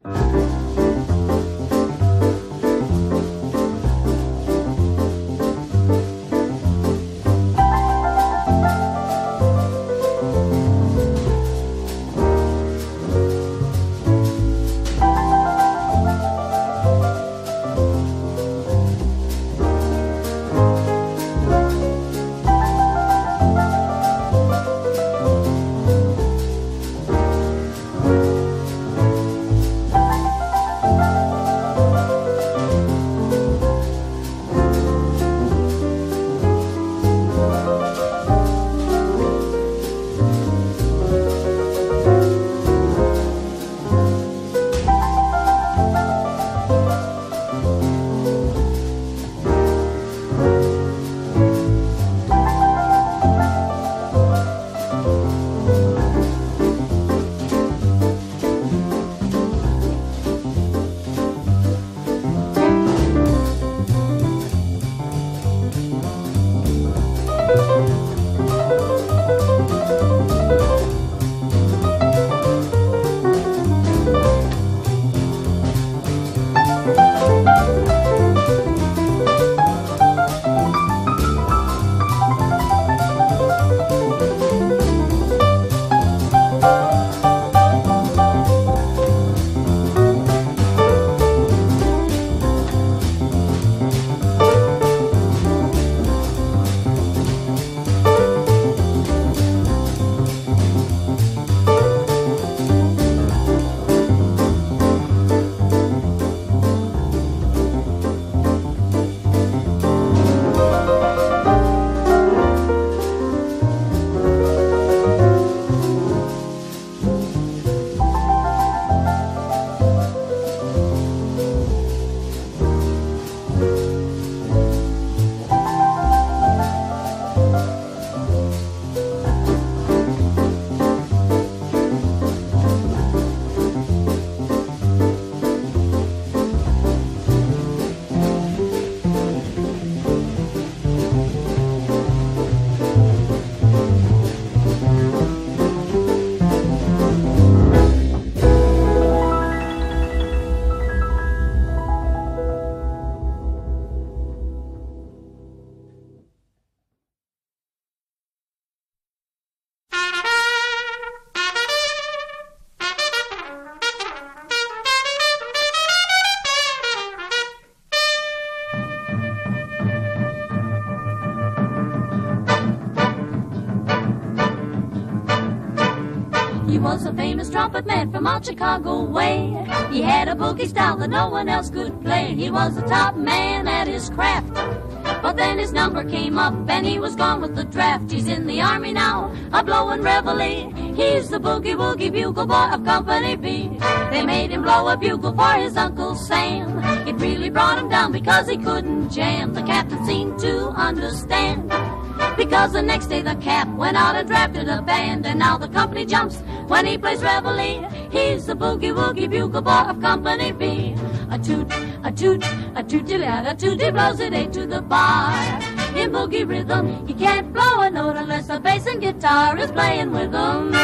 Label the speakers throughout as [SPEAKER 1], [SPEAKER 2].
[SPEAKER 1] He was a famous trumpet man from out Chicago way. He had a boogie style that no one else could play. He was the top man at his craft. But then his number came up and he was gone with the draft. He's in the army now, a-blowin' reveille. He's the boogie-woogie bugle boy of Company B. They made him blow a bugle for his Uncle Sam. It really brought him down because he couldn't jam. The captain seemed to understand, because the next day the cap went out and drafted a band. And now the company jumps when he plays reveille. He's the boogie-woogie bugle boy of Company B. A toot, a toot, a tooty-lad, a tooty blows it eight to the bar. In boogie rhythm, he can't blow a note unless the bass and guitar is playing with him.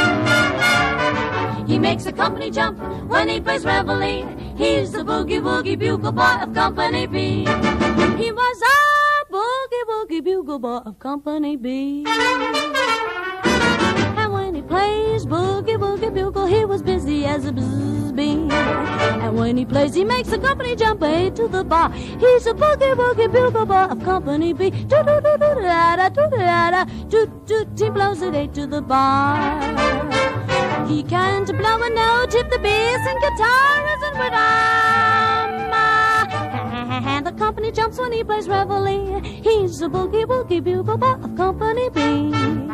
[SPEAKER 1] He makes a company jump when he plays reveille. He's the boogie-woogie bugle boy of Company B. He was a boogie-woogie bugle boy of Company B. And when he plays boogie-woogie bugle, he was busy as a bee. And when he plays, he makes the company jump eight to the bar. He's a boogie-woogie bugle boy of Company B. Toot-toot-toot-da-da, toot-da-da, toot-toot, he blows it eight to the bar. He can't blow a note if the bass and guitar isn't with him. And the company jumps when he plays reveille. He's a boogie-woogie bugle boy of Company B.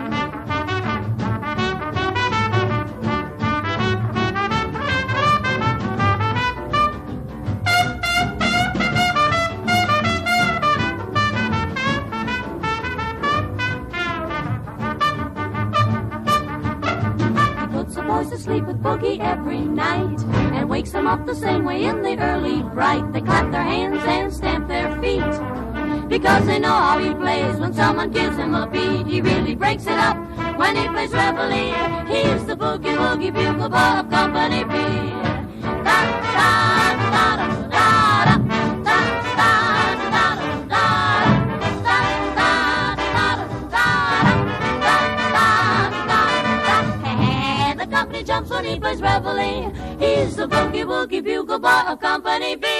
[SPEAKER 1] To sleep with boogie every night and wakes them up the same way in the early bright. They clap their hands and stamp their feet because they know how he plays. When someone gives him a beat, he really breaks it up when he plays reveille. He's the boogie-woogie bugle boy of Company B. Jumps when he plays reveille. He's the boogie-woogie bugle boy of Company B.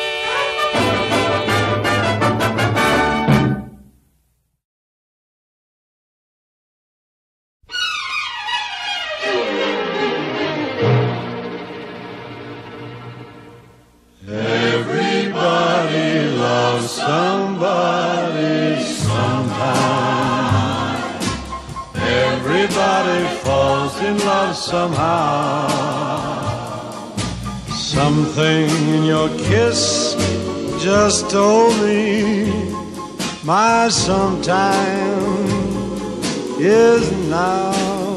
[SPEAKER 2] Everybody loves somebody sometime. Everybody falls in love somehow. Something in your kiss just told me my sometime is now.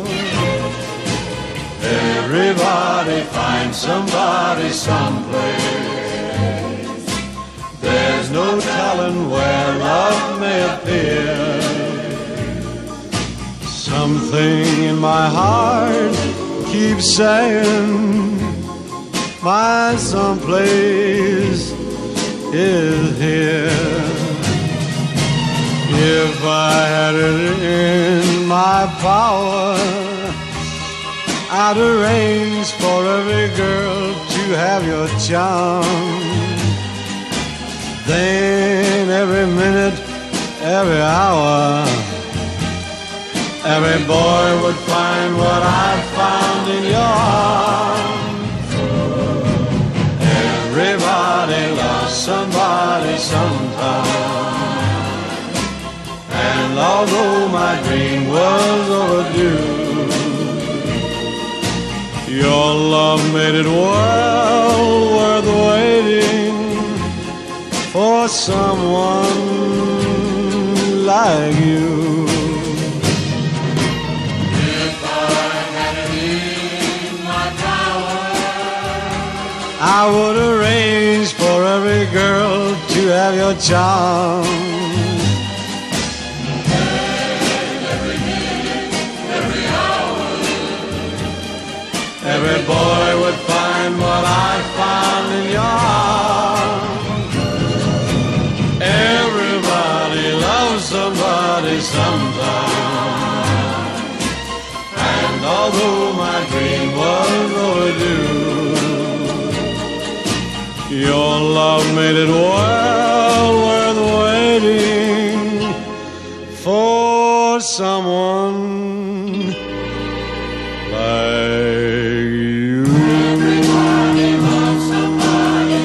[SPEAKER 2] Everybody finds somebody someplace. There's no telling where love may appear. Something in my heart keeps saying my someplace is here. If I had it in my power, I'd arrange for every girl to have your charm. Then every minute, every hour, every boy would find what I found in your arms. Everybody loves somebody sometime. And although my dream was overdue, your love made it well worth waiting for someone like you. If I had it in my power, I would arrange for every girl to have your charm. Every boy would find what I found in your arms. Everybody loves somebody sometime. And although my dream was overdue, your love made it well worth waiting for someone like you. Everybody loves somebody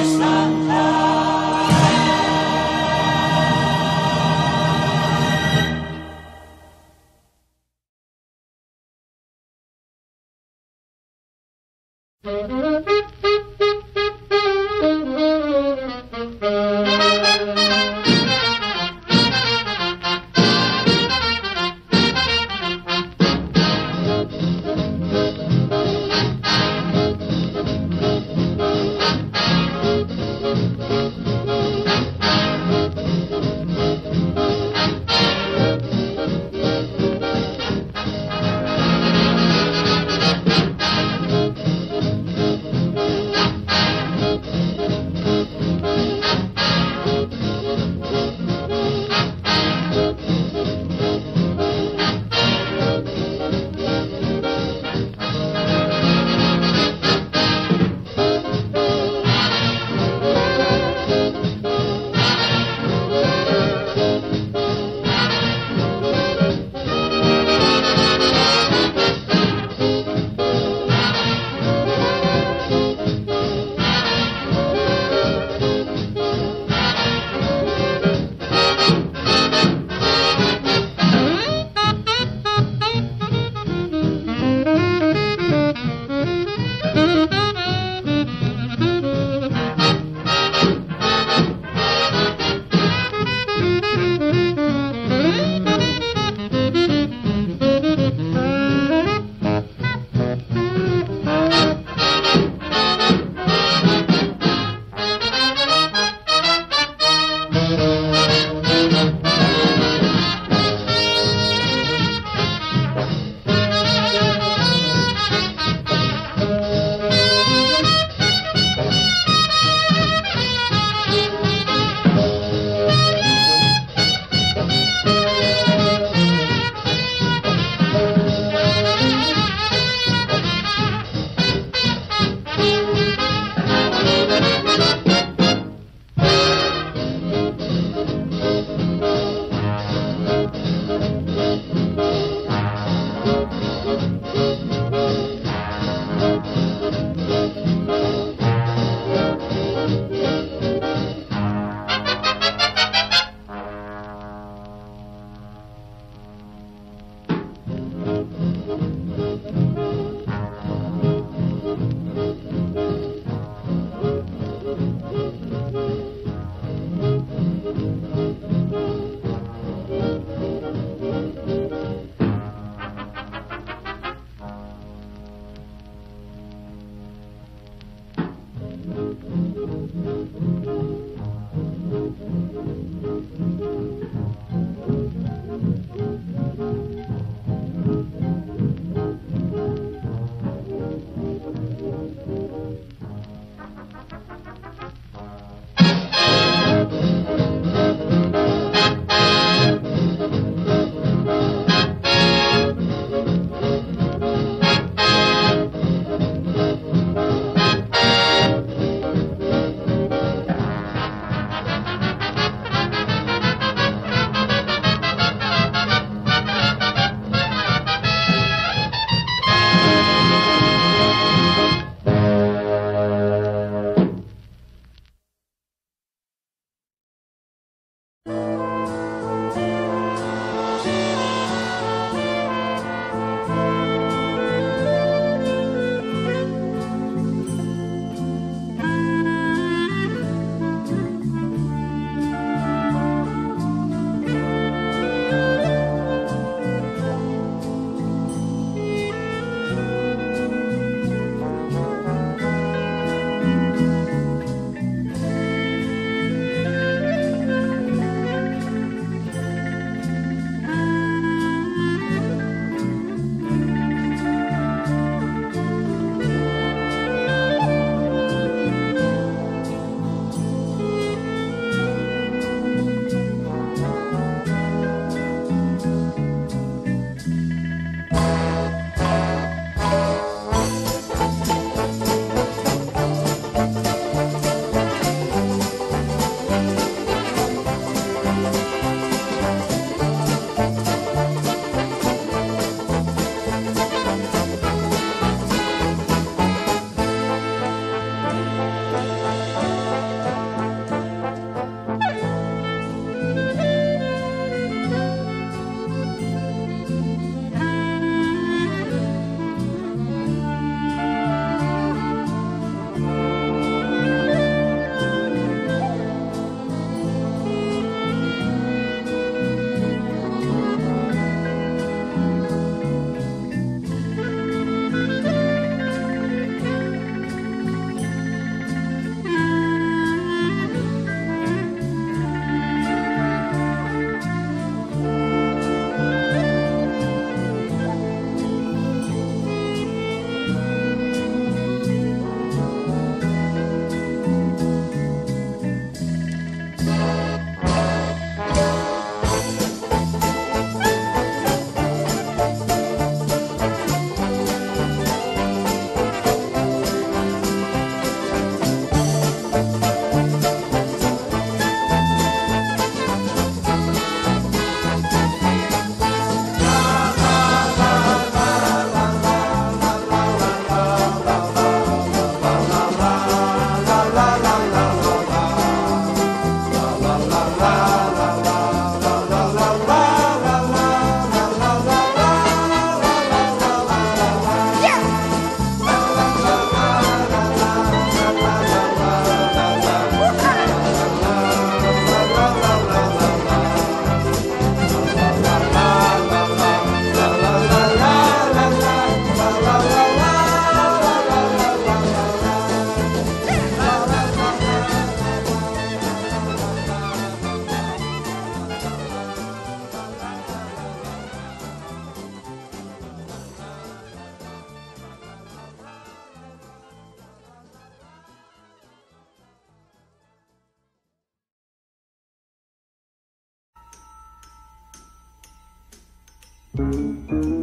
[SPEAKER 2] Thank you.